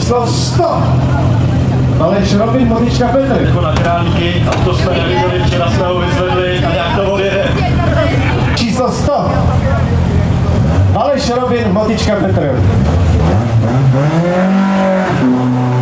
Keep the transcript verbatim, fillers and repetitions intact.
Číslo sto. Aleš Robin, Motička Petr. Jako na králíky, a to jsme neviděli, včera jsme ho vyzvedli a jak to odjede. Číslo sto. Aleš Robin, Motička Petr.